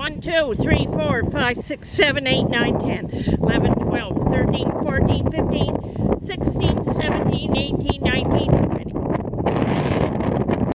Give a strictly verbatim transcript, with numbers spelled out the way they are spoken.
one, two, three, four, five, six, seven, eight, nine, ten, eleven, twelve, thirteen, fourteen, fifteen, sixteen,